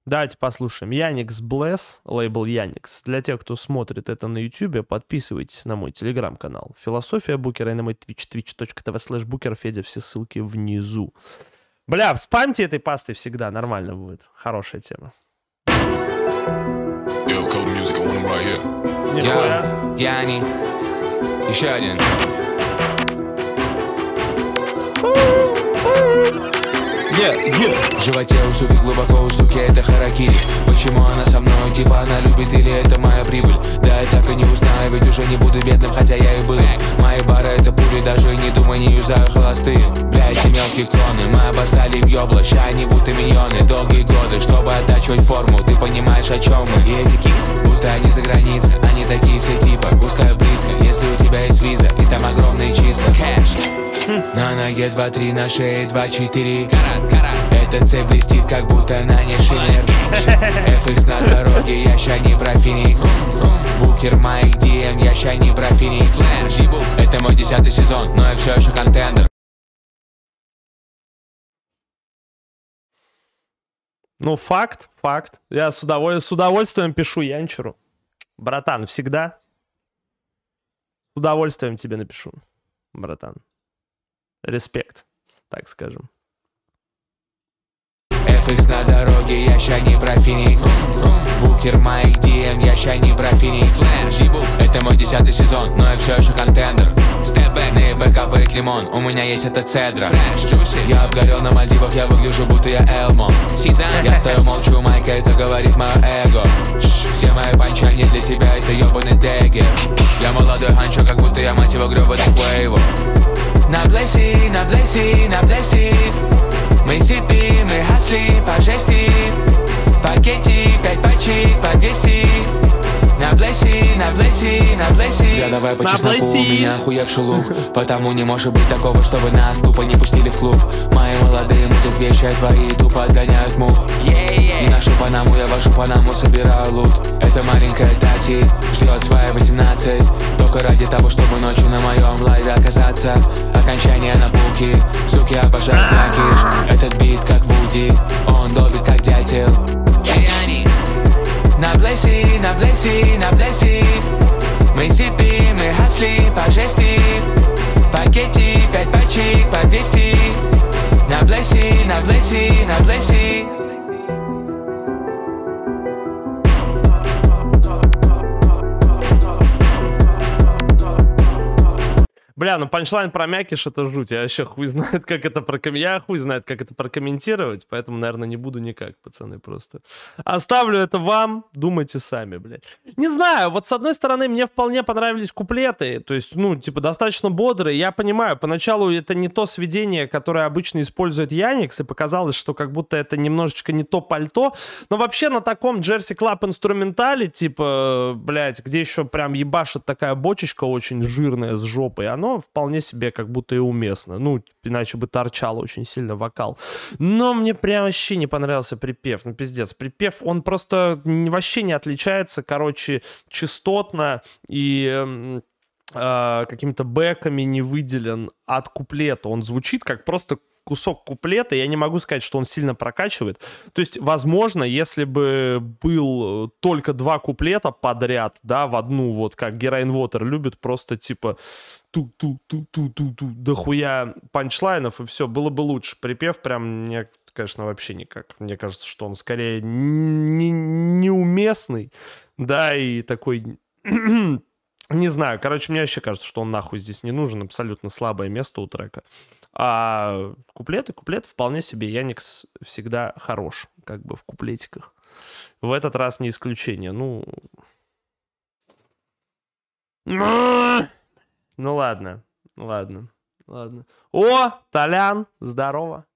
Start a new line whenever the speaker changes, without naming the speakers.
Давайте послушаем. Яникс Блэс, лейбл Яникс. Для тех, кто смотрит это на YouTube, подписывайтесь на мой телеграм-канал. Философия Букера и на мой Twitch, twitch.tv/Букер. Федя, все ссылки внизу. Бля, спамьте этой пастой всегда, нормально будет. Хорошая тема. Нихуя.
Яни. Еще один. В животе у суки, глубоко у суки, это харакири. Почему она со мной, типа она любит или это моя прибыль? Да я так и не узнаю, ведь уже не буду бедным, хотя я и был. Мои бары это пули, даже не думай, не юзаю холостые. Бля, эти мелкие кроны, мы обоссали им ёбла, ща они будто миньоны. Долгие годы, чтобы оттачивать форму, ты понимаешь, о чем мы. И эти кикс, будто они за границей, они такие все типа, пускай близко, если у тебя есть виза, и там огромные числа. Кэш. На ноге 2-3, на шее 2-4. Карат. Эта цепь блестит, как будто на ней шиммер. FX на дороге, я ща не про Феникс. Букер моих DM, я ща не про Феникс. Это мой 10-й сезон, но я все еще контендер.
Ну, факт. Я с удовольствием пишу Янчеру. Братан, всегда. С удовольствием тебе напишу, братан. Респект, так скажем.
FX на дороге, я ща не про Феникс. Букер моих DM, я ща не про Феникс. Это мой 10-й сезон, но я все еще контендер. Степбэк, на ебэ капает лимон, у меня есть эта цедра. Я обгорел на Мальдивах, я выгляжу, будто я Элмо. Я стою молчу, майка, это говорит мое эго. Все мои панчи, они для тебя, это ебаный дегер. Я молодой ханчо, как будто я мать его гребаный Квейво. На блэси, на блэси, на блэси. Мы сипим, мы хаслим по жести. Пакети, 5 пачек по 200. На блэси, на блэси, на блэси. Я давай по чесноку, у меня охуевший лук. Потому не может быть такого, чтобы нас тупо не пустили в клуб. Мои молодые мутят вещи, а твои тупо отгоняют мух. И нашу Панаму, я вашу Панаму собираю лут. Это маленькая Тати, ждет свои 18. Только ради того, чтобы ночью на моем лайве оказаться. Окончание на булки, суки обожают бланкиш. Этот бит как Вуди, он добит как дятел. На блэси, на блэси, на блэси. Мы сипим, мы хаслим по жести. Пакети, 5 пачек по 200. На блэси, на блэси, на блэси.
Бля, ну панчлайн про мякиш это жуть. Я вообще хуй знает, как это прокомментировать, поэтому, наверное, не буду никак, пацаны, просто. Оставлю это вам, думайте сами, блядь. Не знаю, вот с одной стороны, мне вполне понравились куплеты, то есть, ну, типа, достаточно бодрые. Я понимаю, поначалу это не то сведение, которое обычно использует Яникс, и показалось, что как будто это немножечко не то пальто, но вообще на таком Jersey Club инструментале, типа, блядь, где еще прям ебашит такая бочечка очень жирная с жопой, оно вполне себе как будто и уместно. Ну, иначе бы торчал очень сильно вокал. Но мне прям вообще не понравился припев. Ну, пиздец. Припев, он просто вообще не отличается, короче, частотно и какими-то бэками не выделен от куплета. Он звучит как просто кусок куплета, я не могу сказать, что он сильно прокачивает. То есть, возможно, если бы был только 2 куплета подряд, да, в одну, вот как Героин Water любит, просто типа ту-ту-ту-ту-ту-ту, дохуя панчлайнов, и все, было бы лучше. Припев прям, мне, конечно, вообще никак. Мне кажется, что он скорее неуместный, да, и такой... Не знаю, короче, мне вообще кажется, что он нахуй здесь не нужен, абсолютно слабое место у трека. А куплет вполне себе. Яникс всегда хорош, как бы в куплетиках. В этот раз не исключение. Ну ладно. О, Толян, здорово.